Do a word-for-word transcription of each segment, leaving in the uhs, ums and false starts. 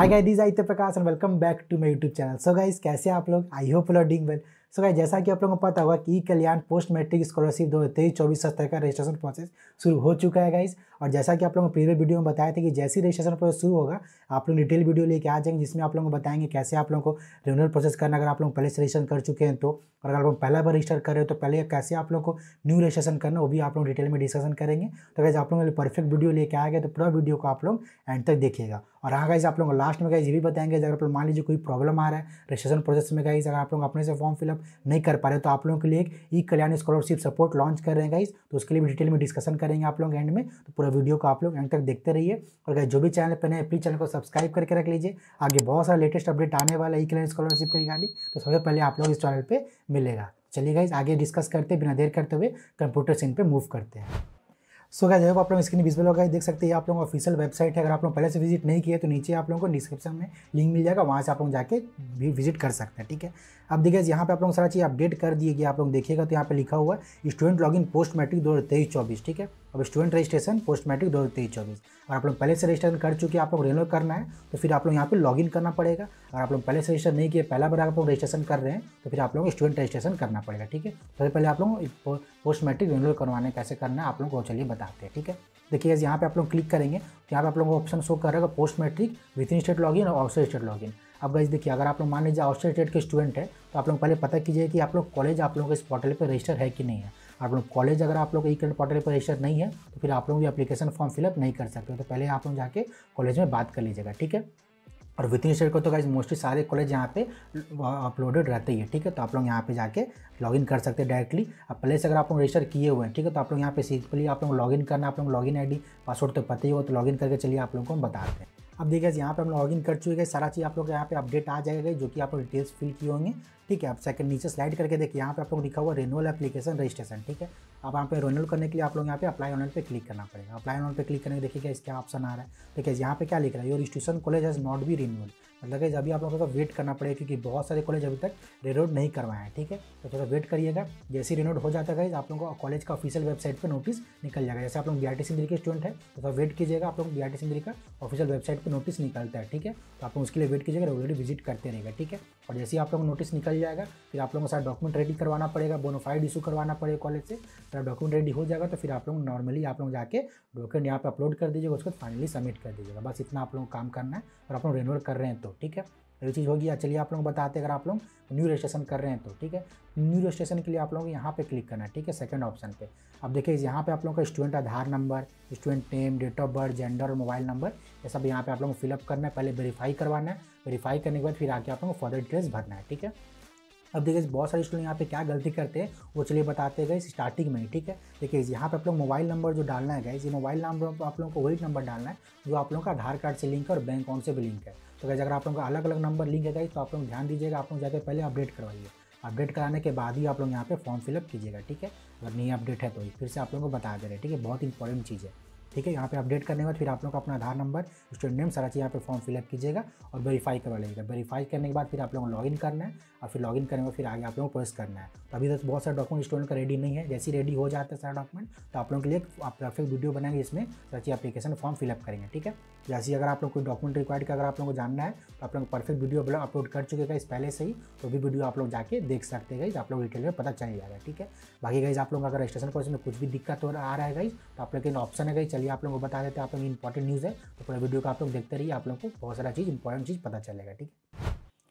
Hi guys, this Aditya Prakash and welcome back to my YouTube channel. So guys, कैसे हैं आप लोग? I hope you are doing well. So guys, जैसा कि आप लोगों को पता होगा कि E Kalyan post matric scholarship दो हज़ार तेईस चौबीस सत्र का रजिस्ट्रेशन प्रोसेस शुरू हो चुका है गाइस। और जैसा कि आप लोगों को प्रीवियस वीडियो में बताया था कि जैसे ही रजिस्ट्रेशन प्रोसेस शुरू होगा आप लोग डिटेल वीडियो लेके आ जाएंगे, जिसमें आप लोगों को बताएंगे कैसे आप लोगों को रिन्यूअल प्रोसेस करना, अगर आप लोग पहले से रजिस्ट्रेशन कर चुके हैं तो, और अगर आप लोग पहला बार रजिस्टर कर रहे हो तो पहले कैसे आप लोग को न्यू रजिस्ट्रेशन करना, वो भी आप लोग डिटेल में डिस्कशन करेंगे। तो गाइस, आप लोगों के लिए परफेक्ट वीडियो लेके आ गए, तो पूरा वीडियो को आप लोग एंड तक देखिएगा। और हाँ गाइस, आप लोगों को लास्ट में गाइस ये भी बताएंगे, अगर आप लोग मान लीजिए कोई प्रॉब्लम आ रहा है रजिस्ट्रेशन प्रोसेस में गाइस, अगर आप लोग अपने से फॉर्म फिलअप नहीं कर पा रहे तो आप लोगों के लिए एक E Kalyan scholarship support launch कर रहे हैं गाइस, तो उसके लिए भी डिटेल में डिस्कशन करेंगे आप लोग एंड में। तो पूरा वीडियो को आप लोग एंड तक देखते रहिए। और गाइस, जो भी चैनल पर नए प्लीज चैनल को सब्सक्राइब करके रख लीजिए, आगे बहुत सारा लेटेस्ट अपडेट आने वाला है ई कल्याण स्कॉलरशिप के रिगार्डिंग, तो सबसे पहले आप लोग इस चैनल पर मिलेगा। चलिए गाइस, आगे डिस्कस करते बिना देर करते हुए कंप्यूटर सीन पे मूव करते हैं। सो गाइस, जब आप लोग स्क्रीन विजुअल होगा देख सकते हैं, आप लोगों को ऑफिशियल वेबसाइट है। अगर आप लोग पहले से विजिट नहीं किए तो नीचे आप लोगों को डिस्क्रिप्शन में लिंक मिल जाएगा, वहाँ से आप लोग जाके भी विजिट कर सकते हैं। ठीक है, अब देखिए यहाँ पे आप लोग सारा चीज़ अपडेट कर दिए गया, आप लोग देखिएगा तो यहाँ पे लिखा हुआ है स्टूडेंट लॉगिन पोस्ट मैट्रिक दो हज़ार तेईस चौबीस। ठीक है, अब स्टूडेंट रजिस्ट्रेशन पोस्ट मैट्रिक दो हज़ार तेईस चौबीस, और आप लोग पहले से रजिस्ट्रेशन कर चुके हैं, आप लोग रेन्यूअल करना है तो फिर आप लोग यहाँ पे लॉगिन करना पड़ेगा। अगर आप लोग पहले से रजिस्टर नहीं किए, पहला बार आप लोग रजिस्ट्रेशन कर रहे हैं तो फिर आप लोग स्टूडेंट रजिस्ट्रेशन करना पड़ेगा। ठीक है, सबसे पहले आप लोग पोस्ट मैट्रिक रेन्यूअल करवाने कैसे करना है आप लोग को चलिए बताते हैं। ठीक है, देखिए यहाँ पे आप लोग क्लिक करेंगे तो यहाँ पे आप लोगों को ऑप्शन शो कर रहा है post matric within state login और आउटसाइड स्टेट लॉगिन। अब गाइस देखिए, अगर आप लोग मान लीजिए आउटसाइड स्टेट के स्टूडेंट है तो आप लोग पहले पता कीजिए कि आप लोग कॉलेज आप लोगों के इस पोर्टल पर रजिस्टर है कि नहीं है। आप लोग कॉलेज अगर आप लोग ई कल्याण पोर्टल पर रजिस्टर नहीं है तो फिर आप लोग भी एप्लीकेशन फॉर्म फिलअप नहीं कर सकते, तो पहले आप लोग जाके कॉलेज में बात कर लीजिएगा। ठीक है, और विद इन स्टेट को तो गाइस मोस्टली सारे कॉलेज यहाँ पे अपलोडेड रहते ही है। ठीक है, तो आप लोग यहाँ पे जाके लॉगिन कर सकते हैं डायरेक्टली। अब पहले से अगर आप लोग रजिस्टर किए हुए हैं, ठीक है, तो आप लोग यहाँ पे सिंपली आप लोग लॉगिन करना, आप लोग लॉगिन आईडी पासवर्ड तो पता ही हो, तो लॉगिन करके चलिए आप लोगों को हम बताते हैं। अब देखिए यहाँ पे हम लॉगिन कर चुके हैं, सारा चीज़ आप लोग यहाँ पे अपडेट आ जाएगा जो कि आप लोग डिटेल्स फिल किए होंगे। ठीक है, अब सेकंड नीचे स्लाइड करके देखिए यहाँ पे आप लोग लिखा हुआ रेन्यूअल एप्लीकेशन रजिस्ट्रेशन। ठीक है, अब यहाँ पे रेन्यूअल करने के लिए आप लोग यहाँ पे अप्लाई ऑनलाइन पे क्लिक करना पड़ेगा। अप्लाई ऑनलाइन पे क्लिक करने के देखिए इसका ऑप्शन आ रहा है। देखिए यहाँ पे क्या लिख रहा है, your institution college has not be renewal, मतलब कि अभी आप लोगों को वेट करना पड़ेगा क्योंकि बहुत सारे कॉलेज अभी तक रिन्यूअल नहीं करवाए हैं। ठीक है, तो थोड़ा वेट करिएगा, जैसे ही रिन्यूअल हो जाता है आप लोगों को कॉलेज का ऑफिशियल वेबसाइट पर नोटिस निकल जाएगा। जैसे आप लोग बी आर टी सिंदरी के स्टूडेंट है तो थोड़ा वेट कीजिएगा, आप लोग बी आर टी सिंदरी का ऑफिशियल वेबसाइट पर नोटिस निकलता है। ठीक है, तो आप लोग उसके लिए वेट कीजिएगा, रेगुलरली विजिट करते रहेगा। ठीक है, और जैसे ही आप लोग नोटिस निकल जाएगा फिर आप लोगों को सारा डॉक्यूमेंट रेडी करवाना पड़ेगा, बोनाफाइड इशू करवाना पड़ेगा कॉलेज से। सारा डॉक्यूमेंट रेडी हो जाएगा तो फिर आप लोग नॉर्मली आप लोग जाके डॉक्यूमेंट यहाँ पे अपलोड कर दीजिएगा, उसको फाइनली सबमिट कर दीजिएगा। बस इतना आप लोग काम करना है, और आप लोग रिन्यूअल कर रहे हैं तो। ठीक है, ये चीज़ होगी। चलिए आप लोग बताते हैं, अगर आप लोग न्यू रजिस्ट्रेशन कर रहे हैं तो। ठीक है, न्यू रजिस्ट्रेशन के लिए आप लोग यहाँ पे क्लिक करना है। ठीक है, सेकंड ऑप्शन पे अब देखिए यहाँ पे आप लोगों का student Aadhaar number, student name, date of birth, gender और मोबाइल नंबर, ये सब यहाँ पे आप लोगों को फिलअप करना है। पहले वेरीफाई करवाना है, वेरीफाई करने के बाद फिर आके आप लोगों को फर्दर डिटेल्स भरना है। ठीक है, अब देखिए बहुत सारे स्टूडेंट यहाँ पे क्या गलती करते हैं वो चलिए बताते गए स्टार्टिंग में ही। ठीक है, देखिए यहाँ पे आप लोग मोबाइल नंबर जो डालना है गाइस, ये मोबाइल नंबर आप लोगों को वही नंबर डालना है जो आप लोगों का आधार कार्ड से लिंक है और बैंक अकाउंट से भी लिंक है। तो गाइस, अगर आप लोगों का अलग अलग नंबर लिंक है गाइस तो आप लोग ध्यान दीजिएगा, आप लोग जाकर पहले अपडेट करवाइए। अपडेट कराने के बाद ही आप लोग यहाँ पे फॉर्म फिलअप कीजिएगा। ठीक है, अगर नहीं अपडेट है तो फिर से आप लोगों को बता दे रहे हैं। ठीक है, बहुत इंपॉर्टेंट चीज़ है। ठीक है, यहाँ पे अपडेट करने के बाद फिर आप लोग अपना आधार नंबर, स्टूडेंट नेम, सारा चीज़ यहाँ पे फॉर्म फिलअप कीजिएगा और वेरीफाई करवा लीजिएगा। वेरीफाई करने के बाद फिर आप लोगों को लॉगिन करना है, और फिर लॉगिन करने के बाद फिर आगे आप लोगों को प्रोसेस करना है। तो अभी तक बहुत सारे डॉक्यूमेंट स्टूडेंट का रेडी नहीं है, जैसे ही रेडी हो जाता है सारा डॉक्यूमेंट तो आप लोगों के लिए आप परफेक्ट वीडियो बनाएंगे, इसमें सारा चीज़ एप्लीकेशन फॉर्म फिलअप करेंगे। ठीक है, जैसे अगर आप लोग कोई डॉक्यूमेंट रिक्वायर्ड का अगर आप लोगों को जानना है तो आप लोग परफेक्ट वीडियो अपलोड कर चुके हैं इस पहले से ही, तो भी वीडियो आप लोग जाके देख सकते हैं, आप लोग डिटेल में पता चल जाएगा। ठीक है, बाकी गाइस आप लोग अगर रजिस्ट्रेशन प्रोसेस में कुछ भी दिक्कत हो आ रहा है गाइस तो आप लोग के ऑप्शन है गाइस, चलिए आप लोगों को बता देते हैं। आप लोग इंपॉर्टेंट न्यूज़ है तो पूरा वीडियो का आप लोग देखते रहिए, आप लोग को बहुत सारा चीज़ इंपॉर्टेंट चीज़ पता चलेगा। ठीक है,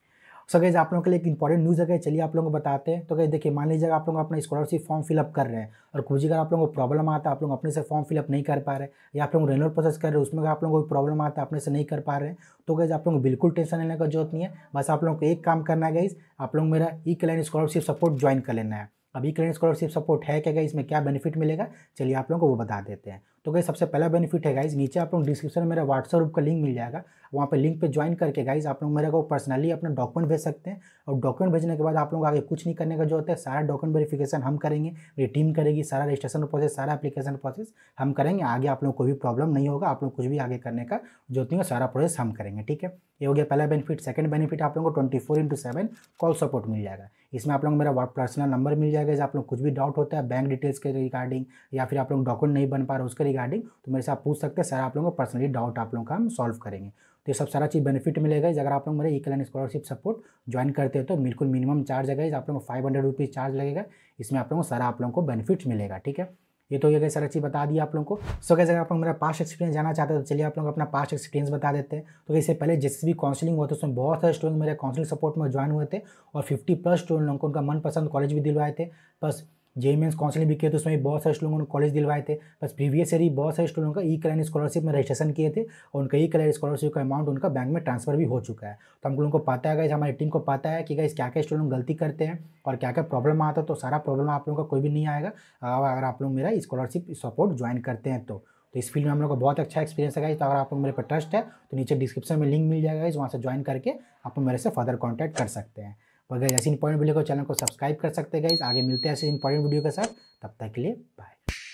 सो गाइस आप लोगों के लिए एक इंपॉर्टेंट न्यूज़ है, चलिए आप लोगों को बताते हैं। तो गाइस देखिए, मान लीजिए आप लोग अपना स्कॉलरशिप फॉर्म फिलअप कर रहे हैं और कुछ अगर आप लोगों को प्रॉब्लम आता है, आप लोग अपने से फॉर्म फिलअप नहीं कर पा रहे, या आप लोग रेन्यूअल प्रोसेस कर रहे हैं उसमें आप लोगों को प्रॉब्लम आता है, अपने से नहीं कर पा रहे हैं, तो गाइस आप लोगों को बिल्कुल टेंशन लेने का जरूरत नहीं है। बस आप लोगों को एक काम करना है गाइस, आप लोग मेरा E Kalyan scholarship support join कर लेना है। अब ई कल्याण स्कॉलरशिप सपोर्ट है क्या गाइस, इसमें क्या बेनिफिट मिलेगा चलिए आप लोगों को वो बता देते हैं। तो गाइस सबसे पहला बेनिफिट है गाइस, नीचे आप लोग डिस्क्रिप्शन में मेरा व्हाट्सएप ग्रुप का लिंक मिल जाएगा, वहाँ पे लिंक पे ज्वाइन करके गाइस आप लोग मेरे को पर्सनली अपना डॉक्यूमेंट भेज सकते हैं। और डॉक्यूमेंट भेजने के बाद आप लोग आगे कुछ नहीं करने का जरूरत है, सारा डॉक्यूमेंट वेरिफिकेशन हम करेंगे, मेरी टीम करेगी, सारा रजिस्ट्रेशन प्रोसेस, सारा एप्लीकेशन प्रोसेस हम करेंगे। आगे आप लोग कोई भी प्रॉब्लम नहीं होगा, आप लोग कुछ भी आगे करने का जरूरत नहीं है, सारा प्रोसेस हम करेंगे। ठीक है, ये हो गया पहला बेनिफिट। सेकंड बेनिफिट आप लोगों को twenty four into seven call support मिल जाएगा। इसमें आप लोग मेरा पर्सनल नंबर मिल जाएगा, जैसे आप लोग कुछ भी डाउट होता है बैंक डिटेल्स के रिगार्डिंग, या फिर आप लोग डॉक्यूमेंट नहीं बन पा रहे उसके रिगार्डिंग, तो मेरे से आप पूछ सकते हैं, सारा आप लोगों को पर्सनली डाउट आप लोगों का हम सॉल्व करेंगे। तो ये सब सारा चीज़ बेनिफिट मिलेगा। अगर आप लोग मेरे E Kalyan scholarship support join करते हो तो बिल्कुल मिनिमम चार्ज है, आप लोगों को फाइव हंड्रेड रुपीज़ चार्ज लगेगा। इसमें आप लोगों को सारा आप लोगों को बेनिफिट्स मिलेगा, ठीक है। ये तो ये सारा चीज़ बता दिया आप लोगों को। सो गाइस, अगर आप लोग मेरा पास्ट एक्सपीरियंस जाना चाहते हैं तो चलिए आप लोग अपना पास्ट एक्सपीरियंस बता देते हैं। तो इससे पहले जिस भी काउंसलिंग हुआ था उसमें बहुत सारे स्टूडेंट मेरे काउंसलिंग सपोर्ट में ज्वाइन हुए थे और फिफ्टी प्लस स्टूडेंट लोगों को उनका मनपसंद कॉलेज भी दिलवाए थे। प्लस जेई मेंस काउंसलिंग भी किए तो उसमें भी बहुत सारे स्टूडेंटों को कॉलेज दिलवाए थे। बस प्रीवियस ईयर ही बहुत सारे स्टूडेंटों का ई कल्याण स्कॉलरशिप में रजिस्ट्रेशन किए थे और उनका ई कल्याण स्कॉलरशिप का अमाउंट उनका बैंक में ट्रांसफर भी हो चुका है। तो हम लोगों को पता है गाइस, हमारी टीम को पता है कि गाइस क्या क्या स्टूडेंट गलती करते हैं और क्या क्या प्रॉब्लम आता है। तो सारा प्रॉब्लम आप लोगों का कोई भी नहीं आएगा अगर आप लोग मेरा स्कॉलरशिप सपोर्ट ज्वाइन करते हैं तो। तो इस फील्ड में हम लोग का बहुत अच्छा एक्सपीरियंस है गाइस। तो अगर आप लोग मेरे पर ट्रस्ट है तो नीचे डिस्क्रिप्शन में लिंक मिल जाएगा गाइस, वहाँ से ज्वाइन करके आप मेरे से फर्दर कॉन्टैक्ट कर सकते हैं। और गाइस ऐसी इंपॉर्टेंट वीडियो को चैनल को सब्सक्राइब कर सकते हैं गाइस। आगे मिलते हैं ऐसे इंपॉर्टेंट वीडियो के साथ, तब तक के लिए बाय।